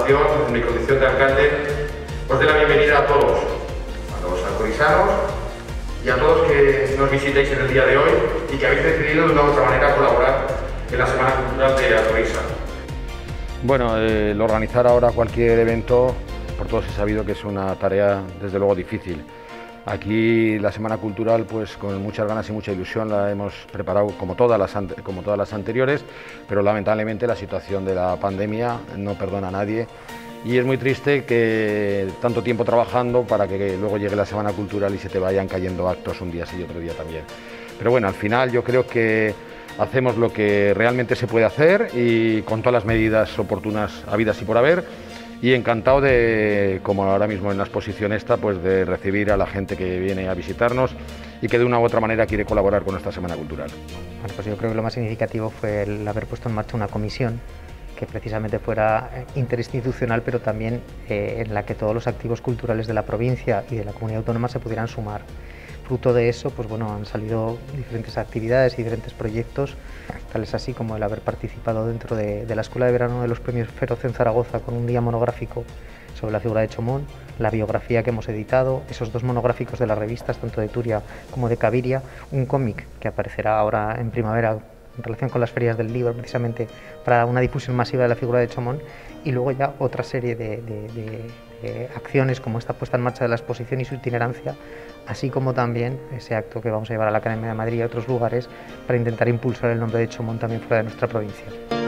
Diputación, en mi condición de alcalde, os doy la bienvenida a todos, a los alcorizanos y a todos que nos visitéis en el día de hoy y que habéis decidido de una u otra manera colaborar en la Semana Cultural de Alcoriza. Bueno, el organizar ahora cualquier evento, por todos he sabido que es una tarea desde luego difícil. Aquí la Semana Cultural, pues con muchas ganas y mucha ilusión la hemos preparado como todas las anteriores, pero lamentablemente la situación de la pandemia no perdona a nadie y es muy triste que tanto tiempo trabajando para que luego llegue la Semana Cultural y se te vayan cayendo actos un día sí y otro día también. Pero bueno, al final yo creo que hacemos lo que realmente se puede hacer y con todas las medidas oportunas habidas y por haber. Y encantado de, como ahora mismo en la exposición esta, pues de recibir a la gente que viene a visitarnos y que de una u otra manera quiere colaborar con nuestra Semana Cultural. Bueno, pues yo creo que lo más significativo fue el haber puesto en marcha una comisión que precisamente fuera interinstitucional, pero también en la que todos los activos culturales de la provincia y de la comunidad autónoma se pudieran sumar. Fruto de eso, pues bueno, han salido diferentes actividades y diferentes proyectos, tales así como el haber participado dentro de la Escuela de Verano de los Premios Feroz en Zaragoza con un día monográfico sobre la figura de Chomón, la biografía que hemos editado, esos dos monográficos de las revistas, tanto de Turia como de Caviria, un cómic que aparecerá ahora en primavera en relación con las ferias del libro, precisamente para una difusión masiva de la figura de Chomón, y luego ya otra serie de acciones como esta puesta en marcha de la exposición y su itinerancia, así como también ese acto que vamos a llevar a la Academia de Madrid y a otros lugares para intentar impulsar el nombre de Chomón también fuera de nuestra provincia.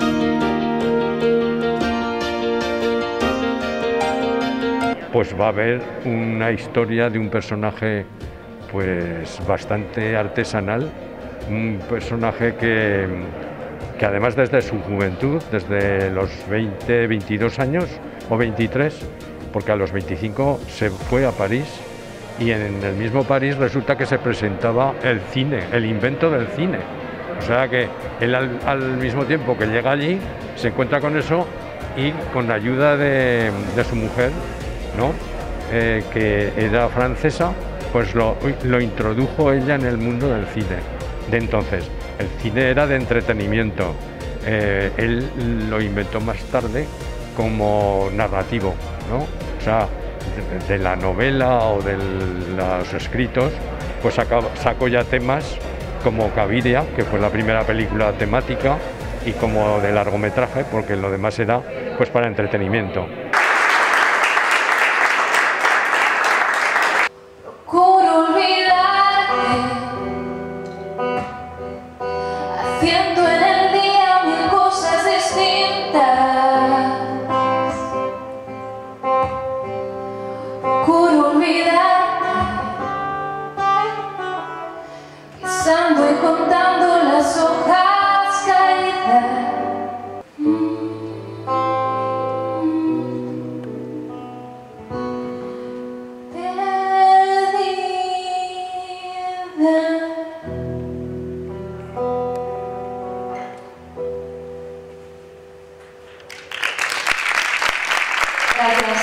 Pues va a haber una historia de un personaje pues bastante artesanal, un personaje que además desde su juventud, desde los 20, 22 años o 23, porque a los 25 se fue a París y en el mismo París resulta que se presentaba el cine, el invento del cine. O sea que él al mismo tiempo que llega allí se encuentra con eso y con la ayuda de su mujer, ¿no? Que era francesa, pues lo introdujo ella en el mundo del cine. De entonces, el cine era de entretenimiento, él lo inventó más tarde como narrativo, ¿no? O sea, de la novela o de los escritos, pues sacó ya temas como Caviria, que fue la primera película temática, y como de largometraje, porque lo demás era pues para entretenimiento. Haciendo en el día mil cosas distintas, procuro olvidar, pisando y contando las hojas caídas. Gracias.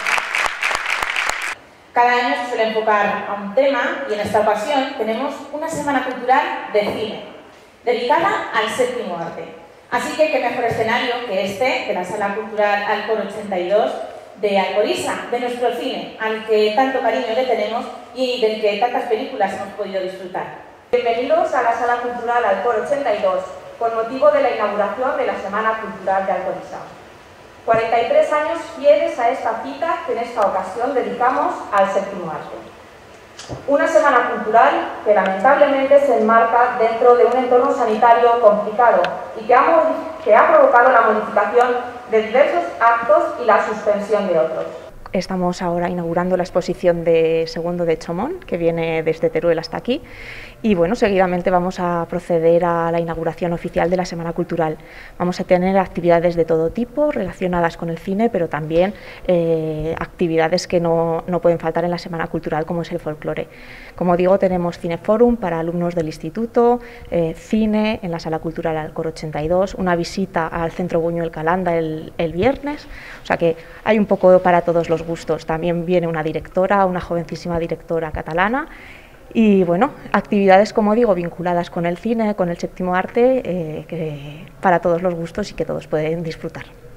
Cada año se suele enfocar a un tema y en esta ocasión tenemos una Semana Cultural de Cine, dedicada al séptimo arte. Así que qué mejor escenario que este, de la Sala Cultural Alcor 82 de Alcoriza, de nuestro cine, al que tanto cariño le tenemos y del que tantas películas hemos podido disfrutar. Bienvenidos a la Sala Cultural Alcor 82, con motivo de la inauguración de la Semana Cultural de Alcoriza. 43 años fieles a esta cita que en esta ocasión dedicamos al séptimo arte. Una semana cultural que lamentablemente se enmarca dentro de un entorno sanitario complicado y que ha provocado la modificación de diversos actos y la suspensión de otros. Estamos ahora inaugurando la exposición de segundo de Chomón, que viene desde Teruel hasta aquí, y bueno, seguidamente vamos a proceder a la inauguración oficial de la Semana Cultural. Vamos a tener actividades de todo tipo relacionadas con el cine, pero también actividades que no pueden faltar en la Semana Cultural, como es el folclore. Como digo, tenemos cineforum para alumnos del instituto, cine en la Sala Cultural Alcor 82, una visita al Centro Buñuel Calanda el viernes, o sea que hay un poco para todos los gustos. También viene una directora, una jovencísima directora catalana, y bueno, actividades, como digo, vinculadas con el cine, con el séptimo arte, para todos los gustos y que todos pueden disfrutar.